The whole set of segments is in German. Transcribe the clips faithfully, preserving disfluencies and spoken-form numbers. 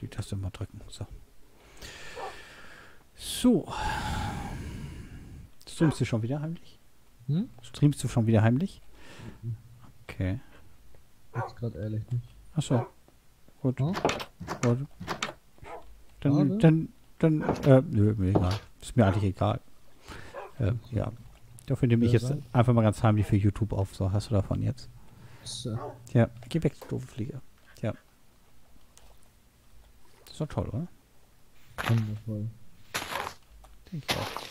die Taste mal drücken. So. So. Streamst du schon wieder heimlich? Hm? Streamst du schon wieder heimlich? Okay. Jetzt gerade ehrlich nicht. Achso. Gut. Hm? Gut. Dann, Schade. dann, dann, äh, nö, mir egal. Ist mir eigentlich egal. Äh, ja. Dafür nehme ich Ja, jetzt dann. einfach mal ganz heimlich für YouTube auf. So, hast du davon jetzt? So. Ja, geh weg, du doofe Fliege. Ja. Das ist doch toll, oder? Wundervoll. Denke ich auch.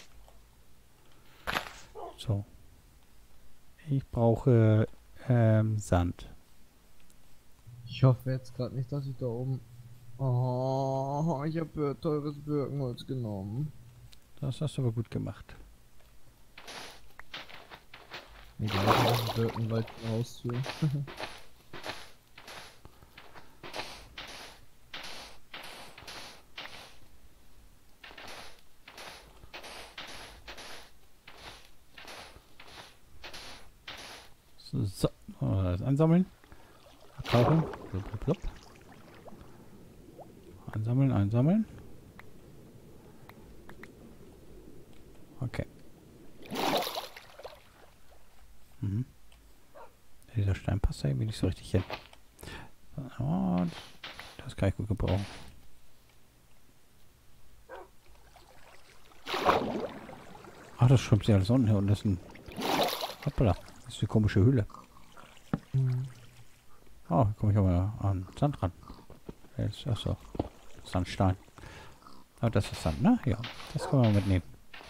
So. Ich brauche ähm, Sand. Ich hoffe jetzt gerade nicht, dass ich da oben... Oh, ich habe teures Birkenholz genommen. Das hast du aber gut gemacht. Egal, ich habe Birkenwald vor der Haustür. So, so. Das einsammeln. Abtauchen. Blub, blub, blub. Einsammeln, einsammeln. Okay. Mhm. Dieser Stein passt da irgendwie nicht so richtig hin. Oh, das kann ich gut gebrauchen. Ach, das schwimmt sich alles unten her und das ist ein... Hoppala, das ist eine komische Höhle. Hm. Oh, da komme ich aber an Sand ran. Jetzt, achso, Sandstein. Aber das ist Sand, ne? Ja, das können wir mal mitnehmen.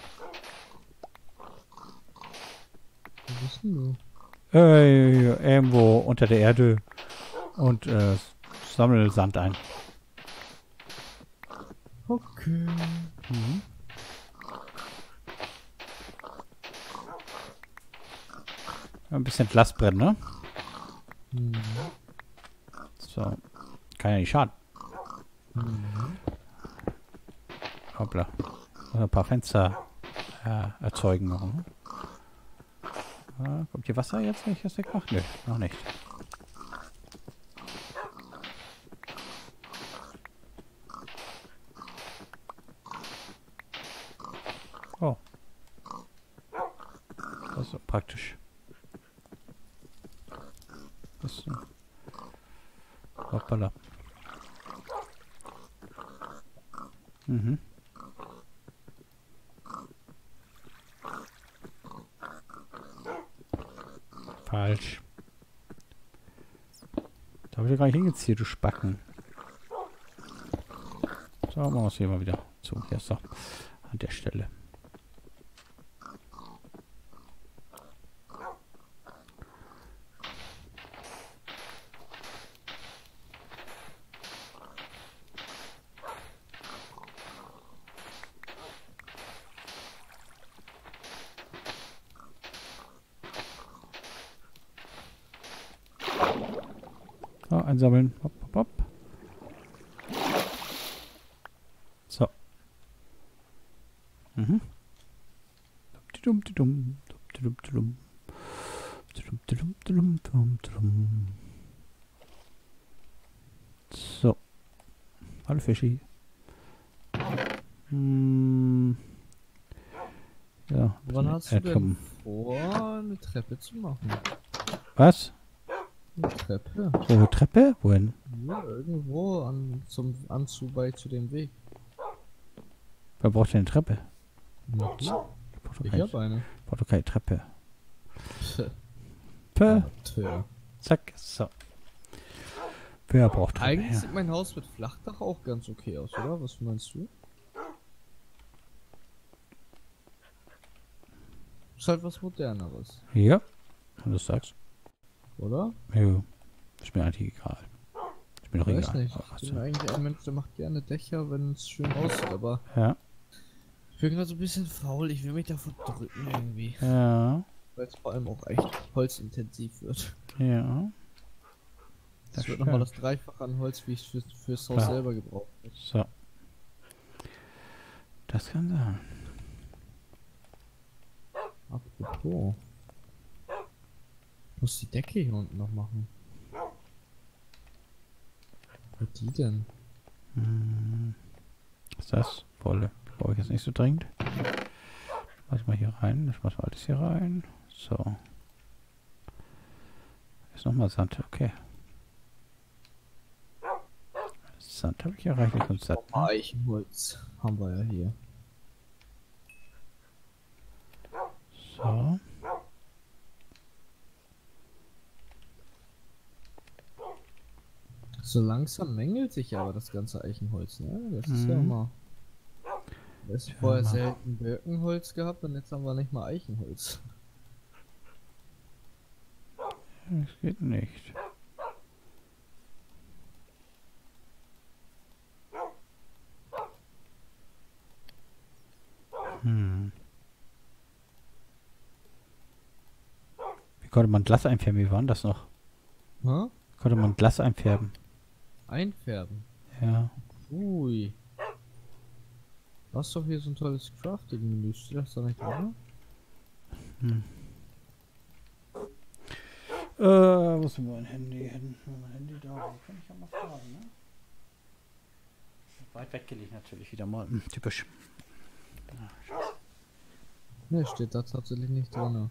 Wo bist denn du? Äh, irgendwo unter der Erde und äh, sammle Sand ein. Okay. Mhm. Ein bisschen Glas brennen, ne? Mhm. So. Kann ja nicht schaden. Mhm. Hoppla. Ein paar Fenster äh, erzeugen noch. Ne? Ah, kommt hier Wasser jetzt, wenn ich das wegmache? Nö, noch nicht. Oh. Das ist so praktisch. Das ist, hoppala. Mhm. Falsch. Da habe ich ja gar nicht hingezielt, du Spacken. So, machen wir es hier mal wieder zu. Hier ist doch an der Stelle. So, einsammeln. Hopp, hopp, hopp. So. Mhm. Dum, dum, dum, dum, dum, dum, dum, dum, dum. So. Hallo Fischi. Hm. Ja. Wann hast du denn Erdklumpen. vor, eine Treppe zu machen? Was? Eine Treppe? So eine Treppe? Wohin? Ja, irgendwo an, zum Anzug bei zu dem Weg. Wer braucht denn eine Treppe? Ja, Ich brauch doch ich keine, hab eine. brauch doch keine Treppe. Pff, Pö. Amateur. Zack. So. Wer braucht Treppe? Eigentlich Ja. sieht mein Haus mit Flachdach auch ganz okay aus, oder? Was meinst du? Ist halt was Moderneres, Ja. Wenn du das sagst. oder? Ja. Ist mir eigentlich egal. Ist mir doch Ich weiß egal. nicht. Aber was Ich bin denn? eigentlich ein Mensch, der macht gerne Dächer, wenn es schön aussieht, aber Ja. ich bin gerade so ein bisschen faul. Ich will mich davon drücken irgendwie. Ja. Weil es vor allem auch echt holzintensiv wird. Ja. Das, Das wird nochmal das stimmt. Dreifache an Holz, wie ich fürs, fürs Haus Klar. selber gebraucht habe. So. Das kann sein. Apropos. Ich muss die Decke hier unten noch machen. Was die denn? Hm. das? Wolle. Brauche ich jetzt nicht so dringend. Lass mal hier rein. Das machen wir alles hier rein. So. Ist nochmal Sand. Okay. Sand habe ich ja reichlich und satt. Ne? Eichenholz haben wir ja hier. So. So langsam mängelt sich aber das ganze Eichenholz, ne? Das ist ja Mhm. mal. Wir haben Ja, vorher mal. selten Birkenholz gehabt und jetzt haben wir nicht mal Eichenholz. Das geht nicht. Hm. Wie konnte man Glas einfärben? Wie war denn das noch? Hä? Wie konnte man Glas einfärben? Einfärben. Ja. Ui. Du hast doch hier so ein tolles Crafting-Menü. Steht das da nicht drin? Hm. Äh, wo ist denn mein Handy hin? Mein Handy da. Wo kann ich ja mal fragen, ne? Weit weggelegt natürlich wieder mal. Hm, typisch. Ne, steht da tatsächlich nicht drin.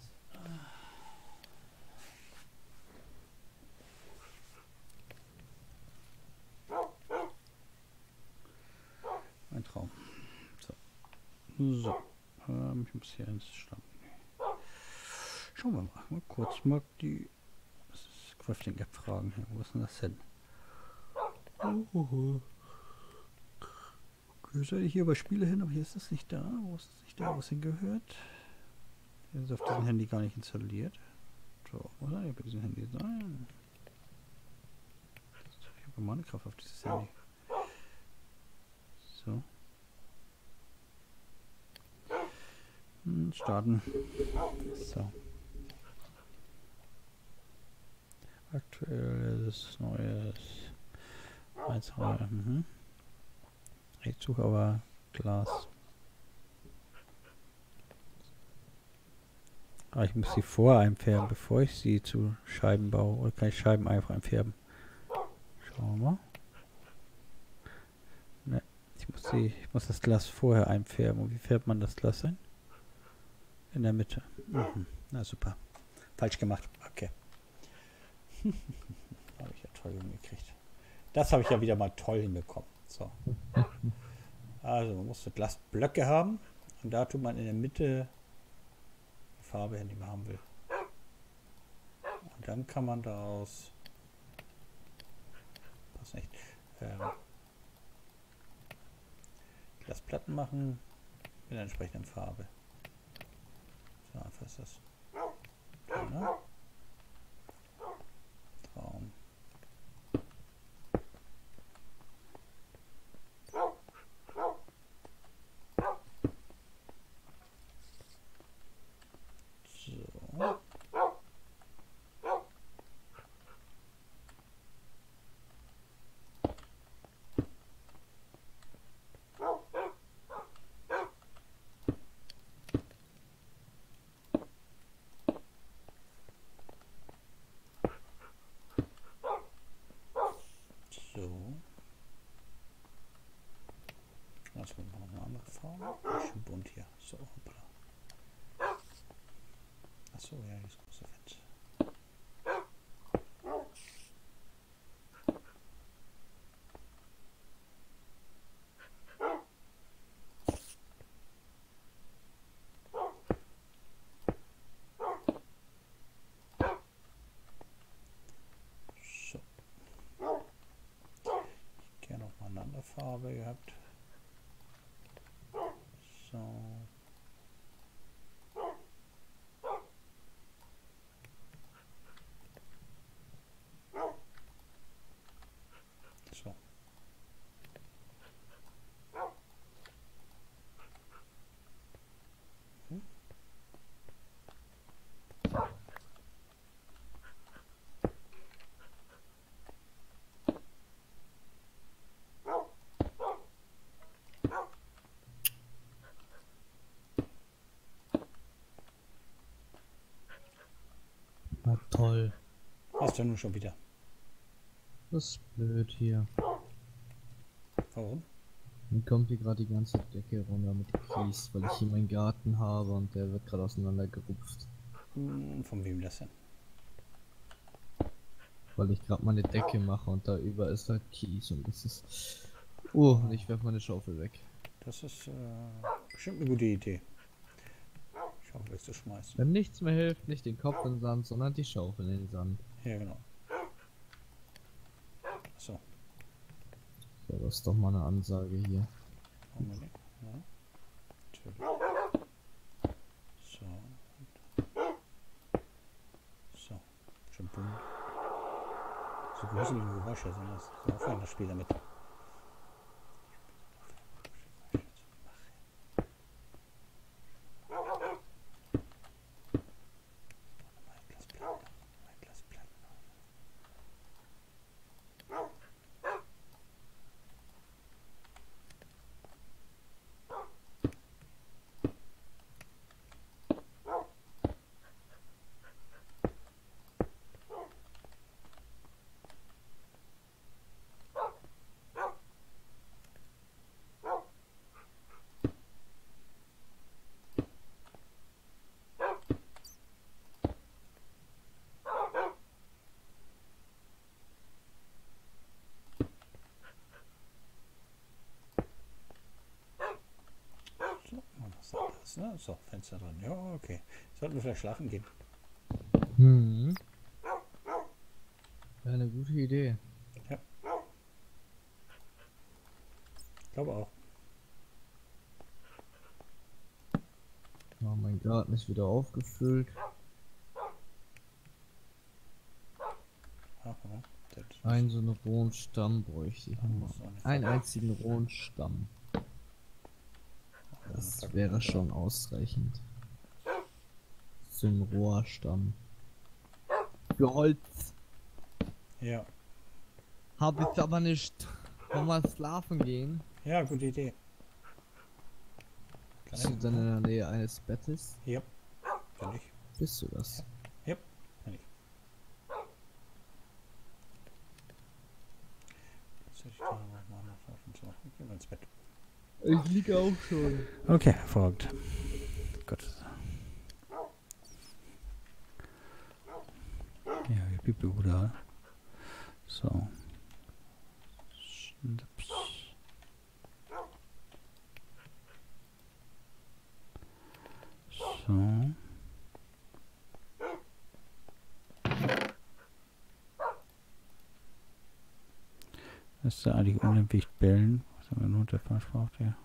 Ein Traum. So. So. Ähm, ich muss hier ins Stand. Schauen wir mal. Mal kurz mal die Crafting App fragen. Wo ist denn das hin? Oh. Okay, soll ich hier bei Spiele hin, aber hier ist das nicht da. Wo ist das nicht da, wo es hingehört? Das ist auf diesem Handy gar nicht installiert. So, muss er bei diesem Handy sein? Ich habe Minecraft auf dieses Handy. So. Hm, starten. So. Aktuelles, neues. eins, zwei, mhm. Ich suche aber Glas. Ah, ich muss sie vorher einfärben, bevor ich sie zu Scheiben baue. Oder kann ich Scheiben einfach einfärben? Schauen wir mal. Ne, ich muss, die, ich muss das Glas vorher einfärben. Und wie färbt man das Glas ein? In der Mitte. Mhm. Na super. Falsch gemacht. Okay. Habe ich ja toll hingekriegt. Das habe ich ja wieder mal toll hinbekommen. So. Also man muss so Glasblöcke haben. Und da tut man in der Mitte die Farbe hin, die man haben will. Und dann kann man daraus passt nicht. Ähm, Glasplatten machen mit der entsprechenden Farbe. So einfach ist das. Ja, Traum. So. So. Also wir brauchen eine andere Farbe. Schön bunt hier. So, hoppla. Achso, ja, hier ist große Fenster. So. Ich gerne noch mal eine andere Farbe gehabt. So. So. Hm. Na toll. Hast du nun schon wieder? Das ist blöd hier. Warum? Dann kommt hier gerade die ganze Decke runter mit Kies, weil ich hier meinen Garten habe und der wird gerade auseinandergerupft. Hm, von wem das denn? Weil ich gerade meine Decke mache und da über ist halt Kies und das ist... Oh, und ich werfe meine Schaufel weg. Das ist äh, bestimmt eine gute Idee. Schaufel wegzuschmeißen. Wenn nichts mehr hilft, nicht den Kopf in den Sand, sondern die Schaufel in den Sand. Ja, genau. So. So, das ist doch mal eine Ansage hier. Moment. Ja. Natürlich. So. So. Schon bunt. So gruselige Geräusche sind das. So aufhören das Spiel damit. Das, ne? So, Fenster drin. Ja, okay. Sollten wir vielleicht schlafen gehen? Hm. Wäre eine gute Idee. Ja. Ich glaube auch. Ja, mein Garten ist wieder aufgefüllt. Aha, das Einen so einen rohen Stamm bräuchte ich noch. Einen einzigen rohen Stamm. Das wäre schon ausreichend. So ein roher Stamm. Für Holz. Ja. Hab ich aber nicht. Wollen wir schlafen gehen? Ja, gute Idee. Kann Bist du ich? dann in der Nähe eines Bettes? Ja. Kann ich. Bist du das? Ja. Kann ich. Jetzt hätte ich da noch mal noch auf und so. Ich gehe mal ins Bett. Ich liege auch schon. Okay, hervorragend. Gut. Ja, wie Bibel oder? So. Schnips. So. Das ist ja eigentlich unentwegt bellen. Was haben wir nur der Falsch braucht ja.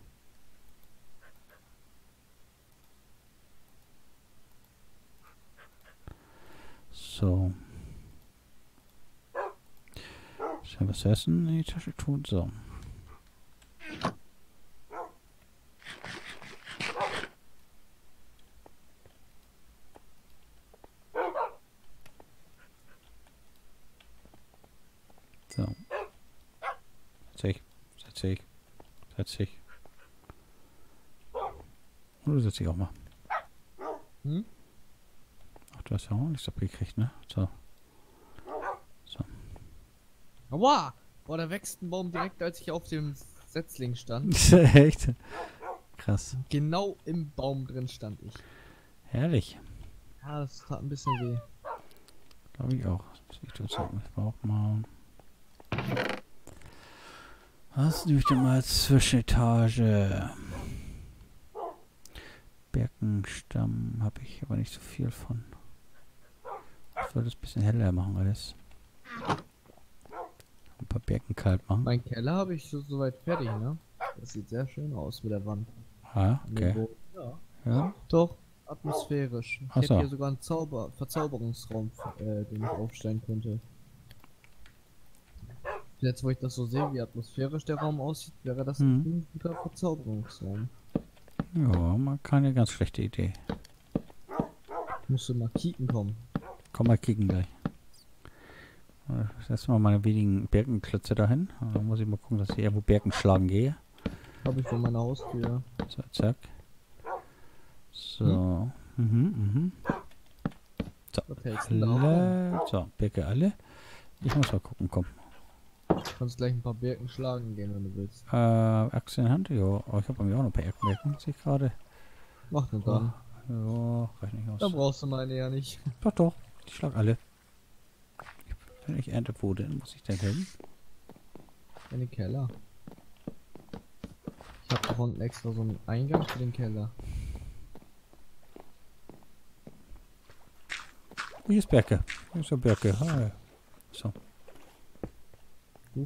So. Ich habe was zu essen in die Tasche tun. So. So. Setz dich. Setz dich. Setz dich. Oder setz dich auch mal. Hm? Ach, du hast ja auch nichts abgekriegt, ne? So. So. Aua! Boah, da wächst ein Baum direkt, als ich auf dem Setzling stand. Echt? Krass. Genau im Baum drin stand ich. Herrlich. Ja, das tat ein bisschen weh. Glaube ich auch. Ich brauche mal. Was nehme ich denn mal als Zwischenetage? Birkenstamm habe ich aber nicht so viel von. Ich soll das ein bisschen heller machen alles. Ein paar Birkenkalb machen. Mein Keller habe ich so soweit fertig, ne? Das sieht sehr schön aus mit der Wand. Ah, okay. Ja. Ja. Doch, atmosphärisch. Ich Ach hätte so. hier sogar einen Zauber Verzauberungsraum, äh, den ich aufstellen könnte. Jetzt, wo ich das so sehe, wie atmosphärisch der Raum aussieht, wäre das Hm. ein guter Verzauberungsraum. Ja, mal keine ganz schlechte Idee. Musst du mal kicken kommen. Komm mal kicken gleich. Jetzt mal meine wenigen Birkenklötze dahin. Dann muss ich mal gucken, dass ich irgendwo Birken schlagen gehe. Habe ich vor meiner Haustür. So, zack. So. Mhm, mhm. So, Was hältst du denn davon? alle. So, Birke alle. Ich muss mal gucken, komm. Kannst gleich ein paar Birken schlagen gehen, wenn du willst. Äh, Axt in der Hand? Ja, aber ich habe bei mir auch noch ein paar Birken, sehe ich gerade. Mach nur dann. Ja, reicht nicht Da aus. brauchst du meine ja nicht. Doch, doch, ich schlag alle. Wenn ich ernte, wo denn muss ich denn hin? In den Keller. Ich hab da unten extra so einen Eingang für den Keller. Hier ist Birke. Hier ist der Birke. Ah, ja. So. Uh.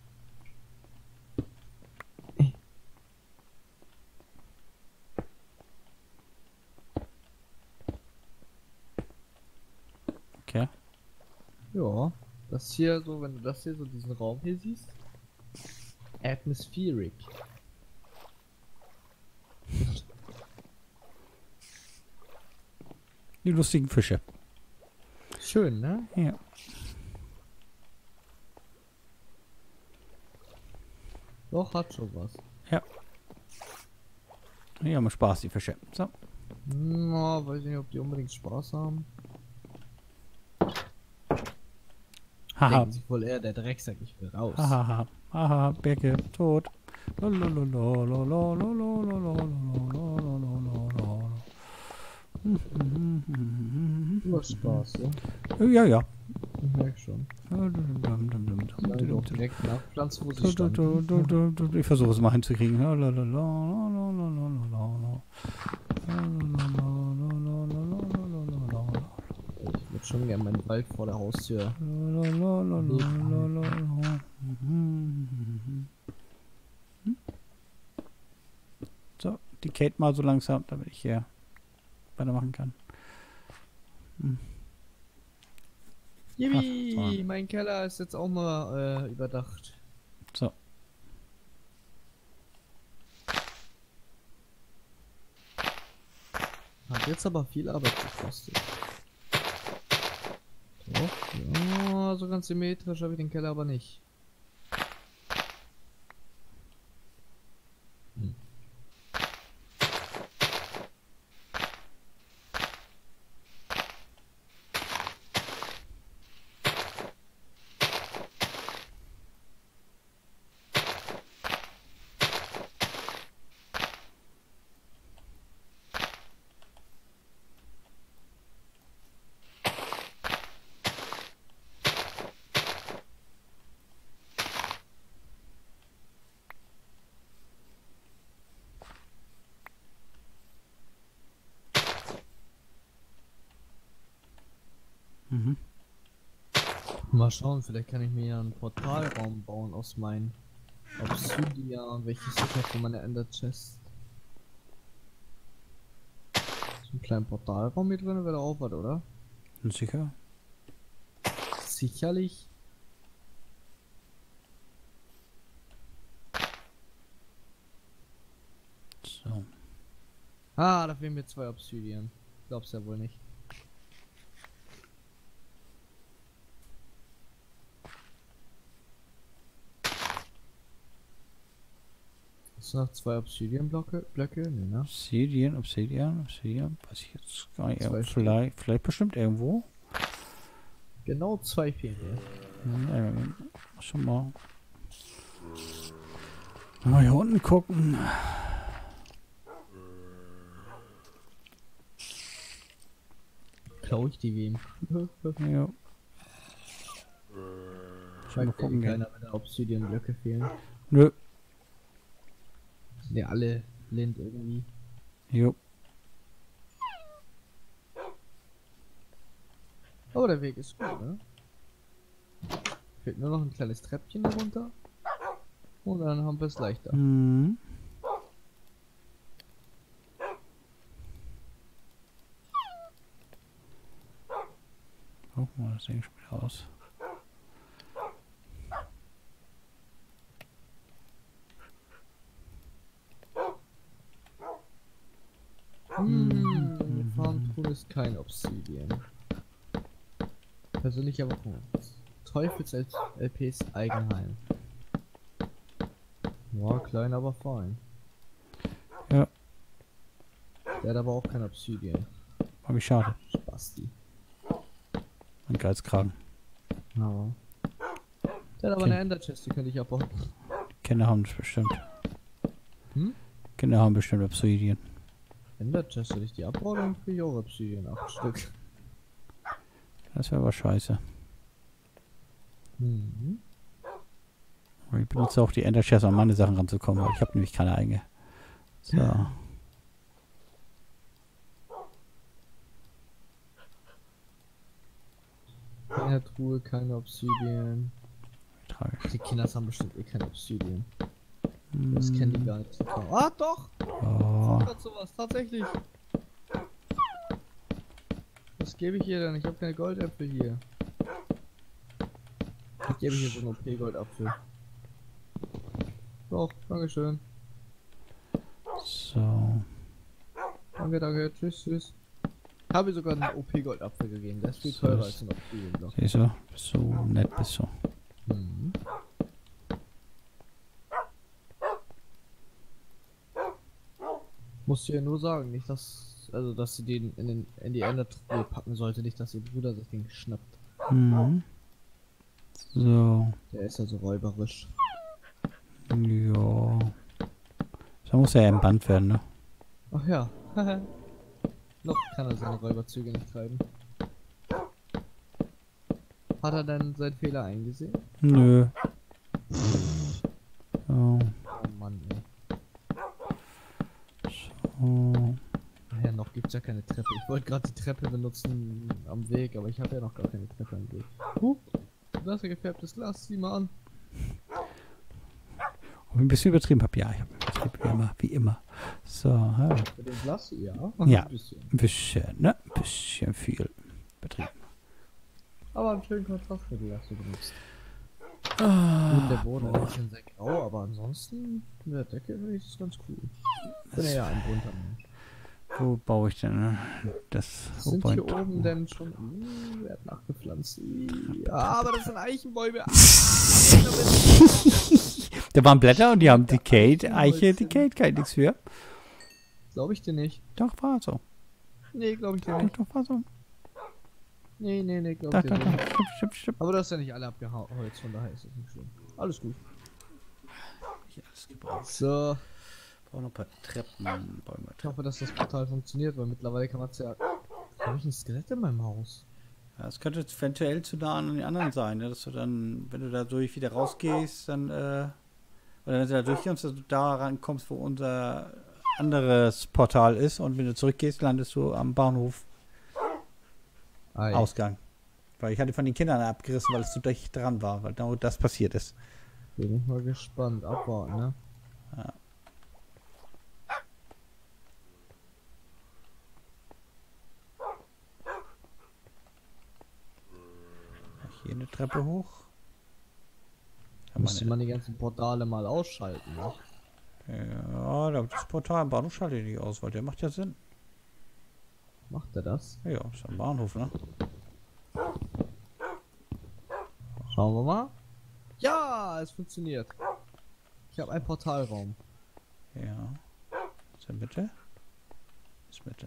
Okay. Ja, das hier so, wenn du das hier so diesen Raum hier siehst. Atmospheric. Die lustigen Fische. Schön, ne? Ja. Doch, hat schon was. Die haben Spaß, die Fische. So. Na, weiß nicht, ob die unbedingt Spaß haben. Haha. Denken sich wohl eher, der Drecksack, ich will raus. Hahaha. Haha. Birke, tot. Du hast Spaß, ja? Ja, ja. Ich merk schon. Solange du auch direkt nachpflanzt, wo sie standen. Ich versuche es mal hinzukriegen. Ich würde schon gerne meinen Wald vor der Haustür. So, die Kate mal so langsam, damit ich hier weitermachen kann. Hm. Yippie, mein Keller ist jetzt auch mal äh, überdacht. So. Hat jetzt aber viel Arbeit gekostet. Doch, ja, so ganz symmetrisch habe ich den Keller aber nicht. Hm. Mhm. Mal schauen, vielleicht kann ich mir ja einen Portalraum bauen aus meinen Obsidian, welches ich habe für meine Ender Chest. So einen kleinen Portalraum hier drin wäre auch was, oder? Sicher? Sicherlich. So. Ah, da fehlen mir zwei Obsidian. Glaub's ja wohl nicht. Hast du noch zwei Obsidian-Blöcke? Blöcke? Nee, ne? Obsidian, Obsidian, Obsidian. Weiß ich jetzt gar nicht. Zwei Vielleicht, vielleicht bestimmt irgendwo. Genau zwei fehlen mir. Ja, schon mal. Mal hier unten gucken. Klau ich die wem? Ja. Schon mal Scheint gucken mir gehen. keiner, wenn da Obsidian-Blöcke fehlen. Nö. Sind ja alle blind irgendwie. Jo. Aber der Weg ist gut, ne? Fehlt nur noch ein kleines Treppchen runter. Und dann haben wir es leichter. Mhm. Guck mal, das Ding spielt aus. Hm, Farmtool ist kein Obsidian. Persönlicher Wochenend. Teufels-L Ps Eigenheim. Ja, klein, aber fein. Ja. Der hat aber auch kein Obsidian. War wie schade. Spasti. Ein Geizkragen. Ja. Der hat aber eine Ender Chest, die könnte ich abbauen. Kinder haben das bestimmt. Hm? Kinder haben bestimmt Obsidian. Ender Chest, soll ich die abbauen, dann kriege ich auch Obsidian, acht Stück. Das wäre aber scheiße. Mhm. Aber ich benutze auch die Ender Chest, um an meine Sachen ranzukommen, weil ich habe nämlich keine eigene. So. In der Truhe keine Obsidian. Tragisch. Die Kinder haben bestimmt eh keine Obsidian. Das kennen die gar nicht. Ah, doch! Oh. Hat sowas, tatsächlich. Was gebe ich hier denn? Ich habe keine Goldäpfel hier. Ich gebe hier so einen O P-Goldapfel. Doch, dankeschön. So. Danke, danke, tschüss, tschüss. Ich habe sogar einen O P-Goldapfel gegeben, der ist viel So teurer ist- als ein Obsidian-Block. Siehst du? Bist so nett, bist du. Mhm. Muss dir nur sagen, nicht dass, also dass sie den in, den, in die Endertruhe packen sollte, nicht dass ihr Bruder sich den schnappt. Mhm. So. Der ist ja so räuberisch. Ja. So muss er ja entbannt werden, ne? Ach ja. Noch kann er seine Räuberzüge nicht treiben. Hat er denn seinen Fehler eingesehen? Nö. So. Oh Mann, ey. So. Naja, noch gibt's ja keine Treppe. Ich wollte gerade die Treppe benutzen am Weg, aber ich habe ja noch gar keine Treppe am Weg. Huh, das ist ja gefärbtes Glas, sieh mal an. Ob ich ein bisschen übertrieben habe. Ja, ich habe übertrieben, wie immer. Wie immer. So, ja. Mit dem Glas, ja. Ja. Ein bisschen. Ein bisschen, ne? Ein bisschen viel betrieben. Aber einen schönen Kontrast mit dem Glas du benutzt. Ah, Gut, der Boden ist ein bisschen sehr grau, aber ansonsten mit der Decke finde ich das ganz cool. Ich bin ja ein bunter Mensch. wo baue ich denn ne? das? wo Sind baue hier ich- oben denn schon... Uh, wer hat nachgepflanzt? Ja, aber das sind Eichenbäume. Ah, Da waren Blätter und die haben Decayed. Eiche, Decayed, kein nichts für. glaube ich dir nicht. Doch, war so. Nee, glaube ich dir Doch, nicht. doch, war so. Nee, nee, nee, glaube Da, ich da, dir da. nicht. Stimmt, stimmt, stimmt. Aber du hast ja nicht alle abgeholzt, von daher ist das nicht schlimm. Alles gut. Ich hab alles gebraucht. So, Brauche noch ein paar Treppenbäume. ich hoffe, dass das Portal funktioniert, weil mittlerweile kann man es ja... Habe ich ein Skelett in meinem Haus? Ja, das könnte eventuell zu nah an den anderen sein, ne? Dass du dann, wenn du da durch wieder rausgehst, dann, äh, oder wenn du da durchkommst, dass du da rankommst, wo unser anderes Portal ist und wenn du zurückgehst, landest du am Bahnhof Ei. Ausgang. Weil ich hatte von den Kindern abgerissen, weil es zu dicht dran war, weil genau das passiert ist. Bin ich mal gespannt. Abwarten, ne? Ja. Hier eine Treppe hoch. Da müsste man die ganzen Portale mal ausschalten, ne? Ja, das Portal am Bahnhof schalte ich nicht aus, weil der macht ja Sinn. Macht er das? Ja, ist am Bahnhof, ne? Schauen wir mal. Ja, es funktioniert. Ich habe einen Portalraum. Ja. Ist in Mitte? Ist Mitte.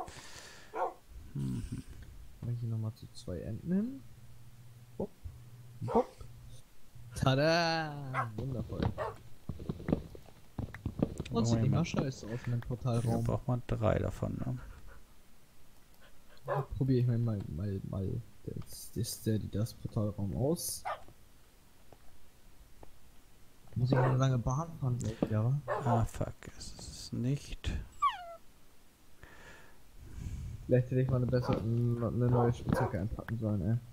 Mhm. Mache ich hier nochmal zu zwei Enden hin. Boop. Boop. Tada! Wundervoll. Und sieht immer scheiße aus in dem Da Portalraum. braucht man drei davon, ne? Probiere ich mal mal mal, mal das, das, das, das Portalraum aus. Muss ich eine lange Bahn fahren, glaub ich, ja. Ah, fuck. Es ist nicht. Vielleicht hätte ich mal eine bessere, eine neue Spitzhacke einpacken sollen, ey.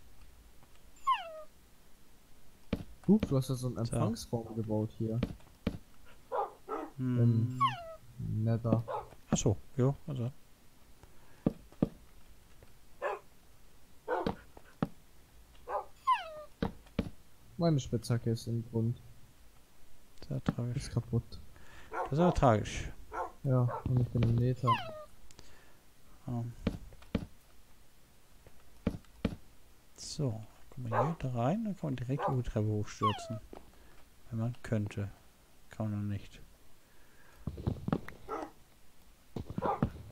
Hup, du hast ja so einen Empfangsraum gebaut hier. Hm. Nether. Achso, jo, also. Meine Spitzhacke ist im Grund. Sehr tragisch. Ist kaputt. Das ist aber tragisch. Ja, und ich bin im Nether. Ja. So, kommen wir hier da rein, dann kann man direkt über die Treppe hochstürzen. Wenn man könnte. Kann man noch nicht.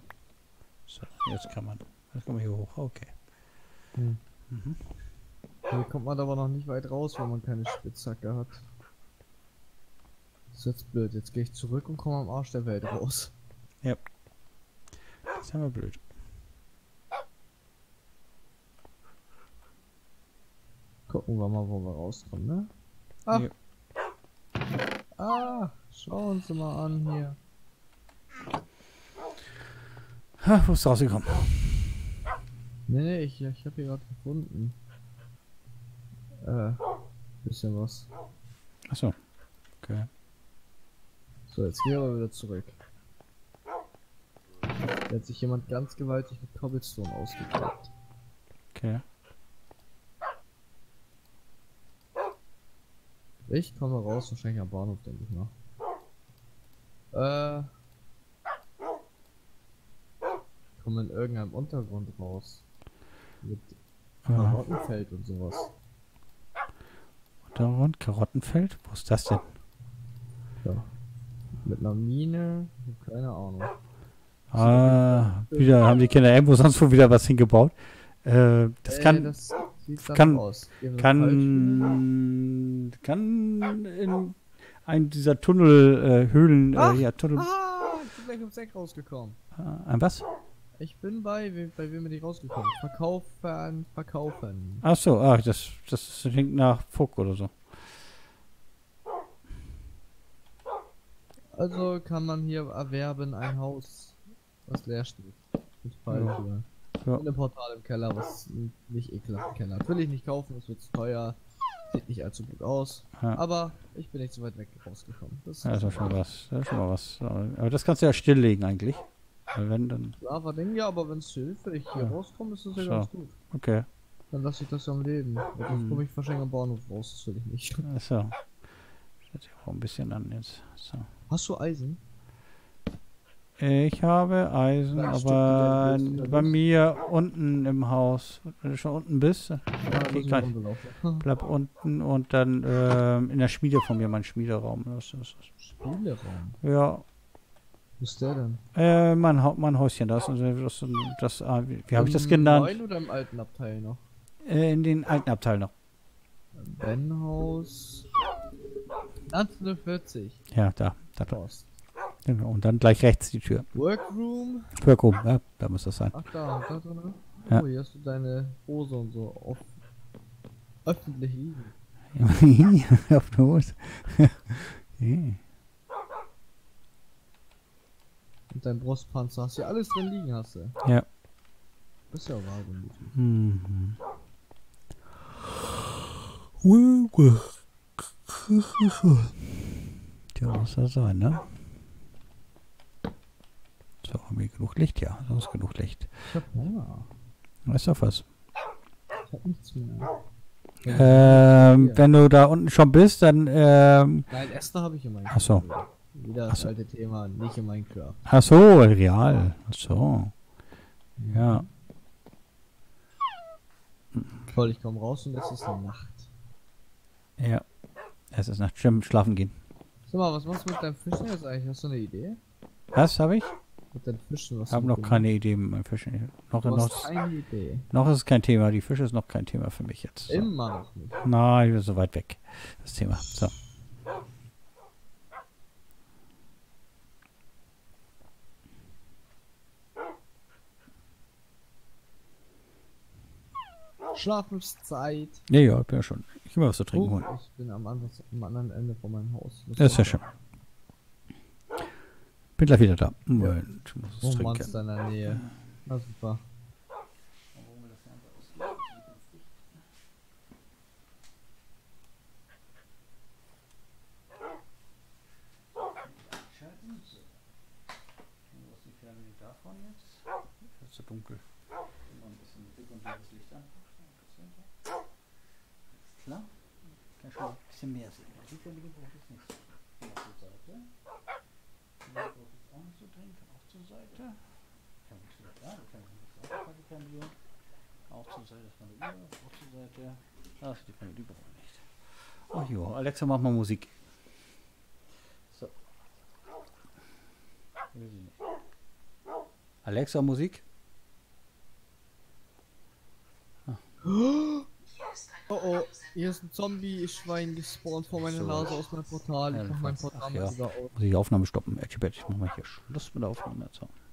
So, jetzt kann man. Jetzt kommen wir hier hoch. Okay. Hm. Mhm. Hier kommt man aber noch nicht weit raus, wenn man keine Spitzhacke hat. Das ist jetzt blöd. Jetzt gehe ich zurück und komme am Arsch der Welt raus. Ja. Das ist aber blöd. Gucken wir mal, wo wir rauskommen, ne? Ach. Ja. Ah, schauen Sie mal an hier. Ha, wo ist rausgekommen? Nee, nee, ich, ich habe hier gerade gefunden. Äh, bisschen was. Achso. Okay. So, jetzt gehen wir aber wieder zurück. Da hat sich jemand ganz gewaltig mit Cobblestone ausgeklebt. Okay. Ich komme raus, wahrscheinlich am Bahnhof, denke ich mal. Äh. Ich komme in irgendeinem Untergrund raus. Mit Karottenfeld und sowas. Untergrund, Karottenfeld? Wo ist das denn? Ja. Mit einer Mine, keine Ahnung. Ah, wieder haben die Kinder irgendwo sonst wo wieder was hingebaut. Äh, das Ey, kann, das sieht kann, aus. kann, kann in einen dieser Tunnel, äh, Höhlen, Ach, äh, ja, Tunnel. Ah, ich bin gleich ums Eck rausgekommen. Äh, ein was? Ich bin bei, we- bei wem bin ich rausgekommen? Verkaufen, verkaufen. Ach so, ach, das, das klingt nach Fuck oder so. Also kann man hier erwerben ein Haus, was leer steht. Mit Falltür. Ja. Und ein Portal im Keller, was n- nicht ekelhaft Keller. Will ich nicht kaufen, es wird zu teuer. Sieht nicht allzu gut aus. Ja. Aber ich bin nicht so weit weg rausgekommen. Das Ja, das ist schon was. Das ist schon mal was. Aber das kannst du ja stilllegen eigentlich. Weil wenn dann. Lava Ding, ja, aber wenn es hilft, wenn ich hier Ja. rauskomme, ist das ja So. ganz gut. Okay. Dann lasse ich das ja am Leben. Sonst Hm. komme ich wahrscheinlich am Bahnhof raus, das will ich nicht. Achso. Das hört sich auch ein bisschen an jetzt. So. Hast du Eisen? Ich habe Eisen, Ja, stimmt, aber die werden bloß bei wieder mir unten im Haus. Wenn du schon unten bist, Ja, okay, muss ich gleich. runterlaufen. Bleib unten und dann ähm, in der Schmiede von mir, mein Schmiederaum. Das ist, Spieleraum. ja, Wo ist der denn? äh, mein, Hau- mein Häuschen, das, das, das, das ah, wie, wie habe ich das Im genannt? neuen oder im alten Abteil noch? Äh, in den alten Abteil noch. Benhaus. neunzehnhundertvierzig. Ja, da. da, da. Post. Genau. Und dann gleich rechts die Tür. Workroom. Workroom, ja, da muss das sein. Ach da, da drin. Ja. Oh, hier hast du deine Hose und so auf öffentlich liegen. Auf der Hose. Ja. Und dein Brustpanzer hast du ja alles drin liegen, hast du. Ja. Das ist ja wahr, Mhm. Tja, muss das sein, ne? So, haben wir genug Licht? Ja, da ist genug Licht. Ich hab Hunger. Weißt du was? Ich hab nichts mehr. Ähm, Hier. wenn du da unten schon bist, dann, ähm, Nein, Äste habe ich in Minecraft. Ach so. Wieder Ach das so. alte Thema, nicht in Minecraft. ach so, real. Ach so. Ja. Toll, ich komme raus und es ist Nacht. Ja. Es ist nach Gym schlafen gehen. Sag mal, was machst du mit deinem Fischen jetzt eigentlich? Hast du eine Idee? Was habe ich? Mit deinen Fischen, was Ich habe du noch mit keine Idee mit meinem Fischen. Noch, denen- Du noch, hast keine Idee. noch ist es kein Thema. Die Fische ist noch kein Thema für mich jetzt. So. Immer noch nicht. Nein, ich bin so weit weg. Das Thema. So. Schlafenszeit. Ja, ja, ich bin ja schon. Ich will was zu trinken Oh, holen. ich bin am anderen, am anderen Ende von meinem Haus. Das ist ja schön. Bin gleich wieder da. Moment, ich muss was Oh, trinken. Monster in der Nähe. Na super. Ist zu dunkel. Immer ein bisschen sekundäres Licht an. Alles klar. Kann schon ein bisschen mehr sehen. Die Familie braucht es nicht. Kann auch zur Seite. Die braucht es auch nicht so dringend. Kann auch zur Seite. Kann ich wieder da. Die Familie ist auch die Familie. Auch zur Seite. Das Familie. Auch zur Seite. Das ist die Familie braucht nicht. Oh jo, Alexa, mach mal Musik. So. Will sie nicht. Alexa, Musik? Hier ist ein Oh oh, hier ist ein Zombie-Schwein gespawnt vor meiner So. Nase aus meinem Portal. Ich mach mein Portal Ach mal ja. lieber aus. Muss ich die Aufnahme stoppen. Eckibert, ich mach mal hier Schluss mit der Aufnahme. So.